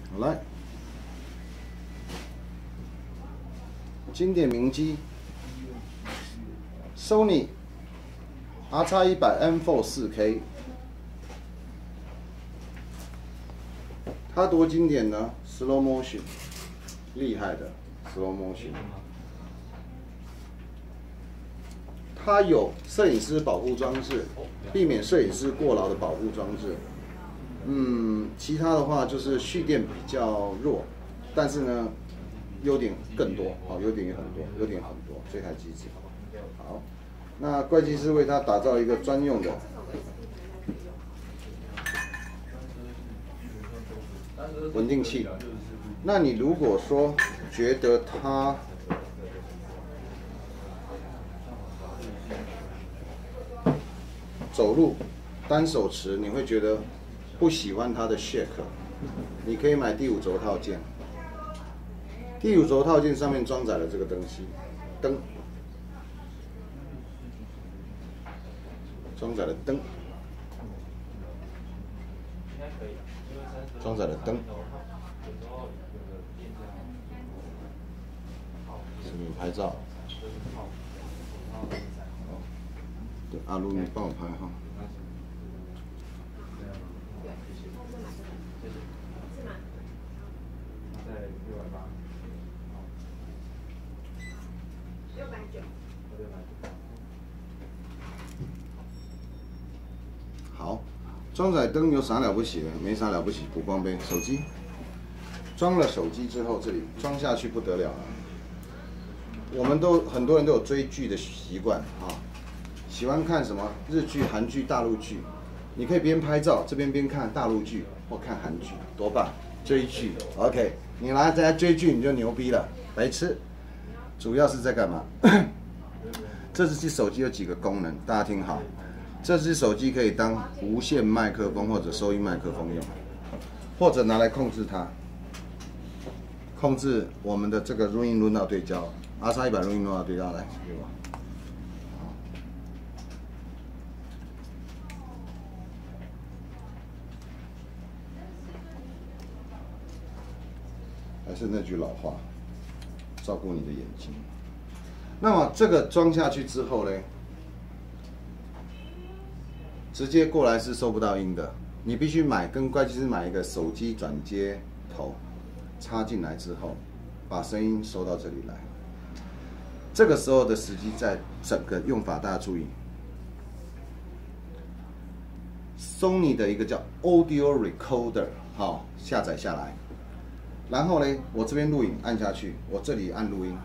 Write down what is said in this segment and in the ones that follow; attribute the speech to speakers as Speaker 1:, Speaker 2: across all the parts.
Speaker 1: 好来，经典名机 ，Sony RX100 M4 4K， 它多经典呢 ？Slow motion， 厉害的 Slow motion。它有摄影师保护装置，避免摄影师过劳的保护装置。其他的话就是蓄电比较弱，但是呢，优点更多，优点也很多，优点很多。这台机子，好，那怪技师为它打造一个专用的稳定器。那你如果说觉得它走路单手持，你会觉得不喜欢它的 shake， 你可以买第5轴套件。第5轴套件上面装载了这个灯，装载了灯，装载了灯，视频拍照。对，阿鲁，你帮我拍哈。好，装载灯有啥了不起的？没啥了不起，补光杯。手机装了手机之后，这里装下去不得了了。我们很多人都有追剧的习惯啊，喜欢看什么日剧、韩剧、大陆剧。你可以边拍照这边看大陆剧或看韩剧，多棒！追剧 ，OK， 你拿在家追剧你就牛逼了，白痴。主要是在干嘛？这只手机有几个功能，大家听好。这只手机可以当无线麦克风或者收音麦克风用，或者拿来控制它，控制我们的这个录音轮到对焦 ，RX100录音轮到对焦来给我。还是那句老话，照顾你的眼睛。那么这个装下去之后呢？直接过来是收不到音的，你必须跟怪技师买一个手机转接头，插进来之后，把声音收到这里来。这个时候的时机在整个用法，大家注意。Sony 的一个叫 Audio Recorder， 好，下载下来。然后呢，我这边录影按下去，我这里按录音，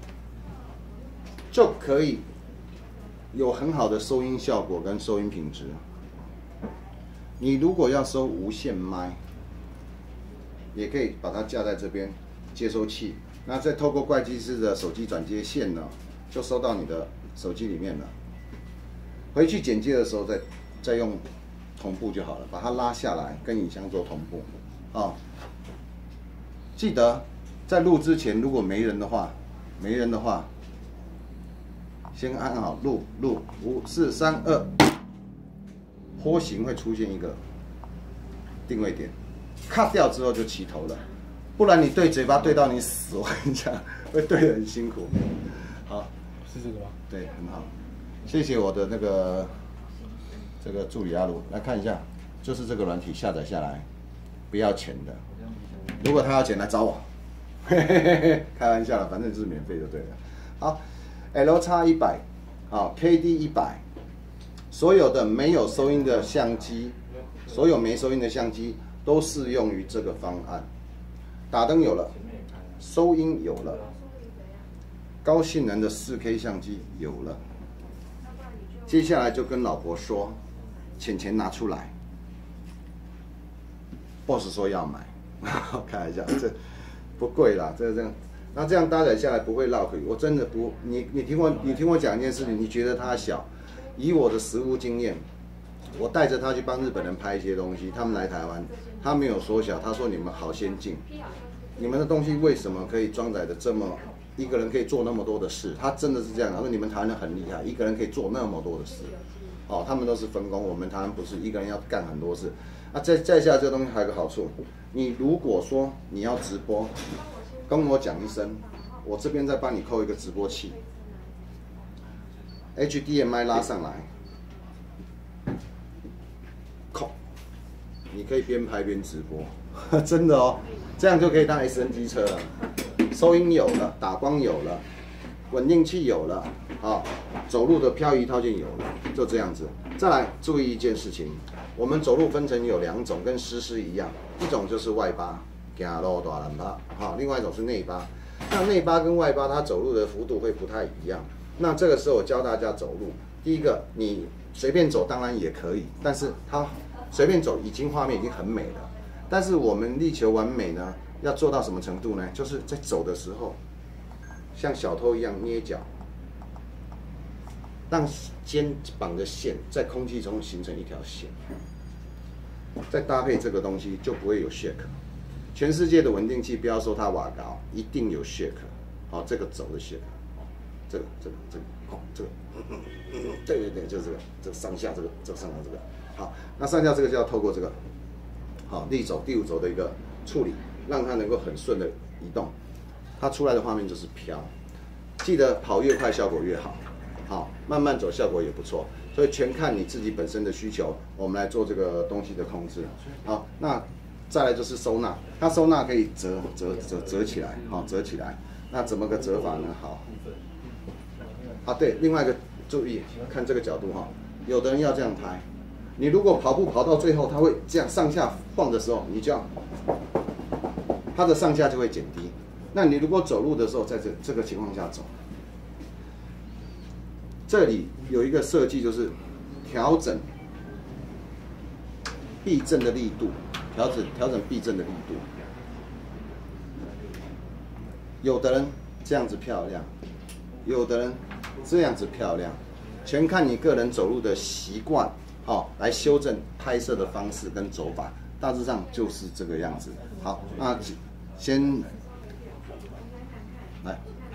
Speaker 1: 就可以有很好的收音效果跟收音品质。你如果要收无线麦，也可以把它架在这边接收器，那再透过怪技师的手机转接线呢，就收到你的手机里面了。回去剪接的时候再用同步就好了，把它拉下来跟影像做同步。记得在录之前，如果没人的话，先按好录5、4、3、2，波形会出现一个定位点 ，cut 掉之后就起头了，不然你对嘴巴对到你死，我跟你讲，会对得很辛苦。好，
Speaker 2: 是这个吗？
Speaker 1: 对，很好，谢谢我的这个助理阿鲁，来看一下，就是这个软体下载下来，不要钱的。如果他要钱来找我，开玩笑了，反正就是免费就对了。好 ，LX100， 好 ，KD100， 所有的没有收音的相机，所有没收音的相机都适用于这个方案。打灯有了，收音有了，高性能的4K 相机有了。接下来就跟老婆说，钱拿出来。boss 说要买。开玩笑，这不贵啦，这样，那这样搭载下来不会落腿。我真的不，你听我讲一件事情，你觉得它小？以我的实务经验，我带着他去帮日本人拍一些东西，他们来台湾，他没有缩小，他说你们好先进，你们的东西为什么可以装载的这么，一个人可以做那么多的事？他真的是这样，他说你们台湾人很厉害，一个人可以做那么多的事。他们都是分工，我们台湾不是一个人要干很多事。 啊，再下这个东西还有个好处，你如果说你要直播，跟我讲一声，我这边再帮你扣一个直播器 ，HDMI 拉上来，扣，你可以边拍边直播，真的哦，这样就可以当 SNG 车了，收音有了，打光有了。稳定器有了，好，走路的漂移套件有了，就这样子。再来注意一件事情，我们走路分成有2种，跟湿一样，一种就是外八，行路大人趴，好，另外一种是内八。那内八跟外八它走路的幅度会不太一样。那这个时候我教大家走路，第一个你随便走当然也可以，但是它随便走画面已经很美了。但是我们力求完美呢，要做到什么程度呢？就是在走的时候。像小偷一样捏脚，让肩膀的线在空气中形成一条线，再搭配这个东西就不会有 shake。全世界的稳定器不要说它瓦高，一定有 shake。好，这个走的 shake， 这个，哦，这个，对，就是这个上下这个上下这个。好，那上下这个就要透过这个，好力轴第5轴的一个处理，让它能够很顺的移动。它出来的画面就是飘，记得跑越快效果越好，好，慢慢走效果也不错，所以全看你自己本身的需求，我们来做这个东西的控制。好，那再来就是收纳，它收纳可以折起来，好，折起来，那怎么个折法呢？好，啊对，另外一个注意看这个角度哈，有的人要这样拍，你如果跑步跑到最后，它会这样上下晃的时候，你就要它的上下就会减低。那你如果走路的时候，在这个情况下走，这里有一个设计，就是调整避震的力度，调整避震的力度。有的人这样子漂亮，有的人这样子漂亮，全看你个人走路的习惯，好，来修正拍摄的方式跟走法，大致上就是这个样子。好，那先。来，